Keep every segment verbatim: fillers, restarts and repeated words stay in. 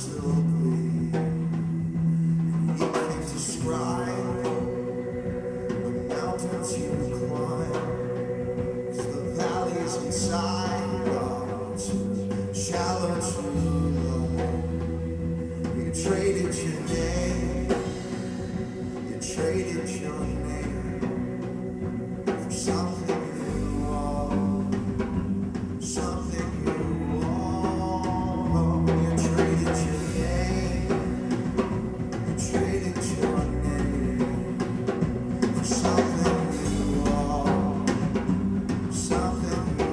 still bleed. You can't describe the mountains you climb, 'cause the valleys inside are too shallow to run. You traded your name, you traded your name for something you want, something you want. You traded your name, you traded your name for something you want, something you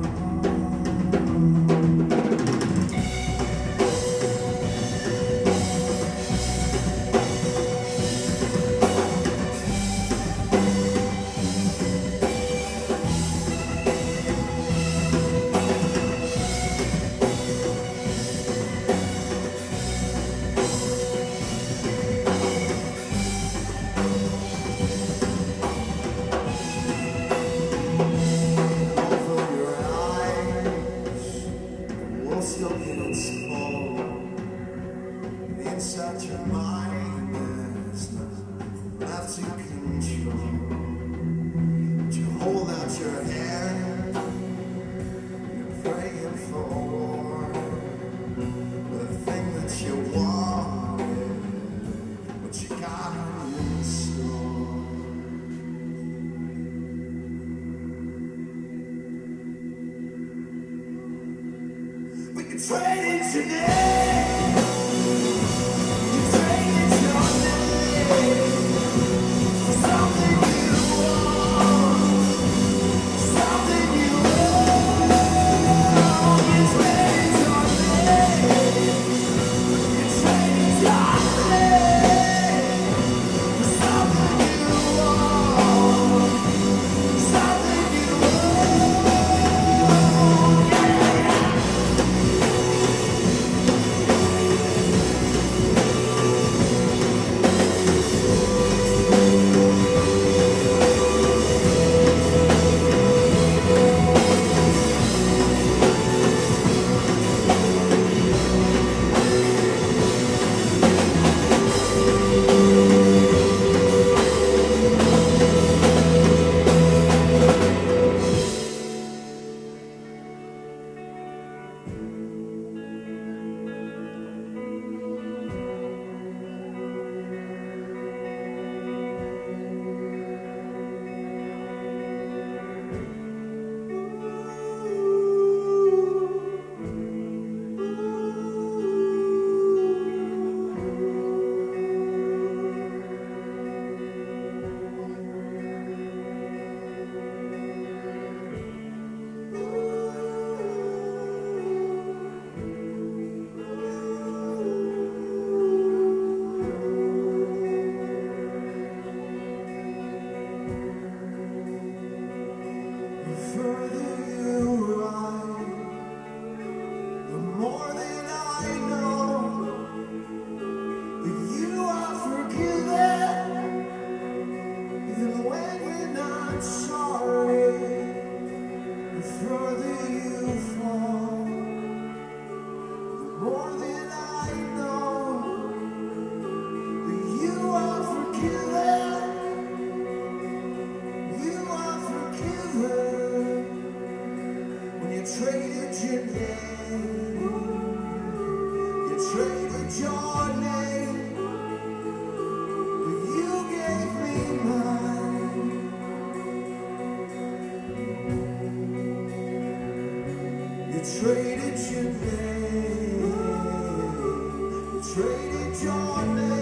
still feels full. Inside your mind there's nothing left to control. But you hold out your hand, you're praying for the thing that you wanted, what you got in store. We can trade it today. You traded your name for something you want, something you want. You traded your name. You traded your name for something you want, something you want. Yeah, yeah. The further you ride, the more that I know that you are forgiven, even when you're not sorry. The further you fall, the more that I know that you are forgiven, you are forgiven. When you traded your name, you traded your name, but you gave me mine. You traded your name, you traded your name.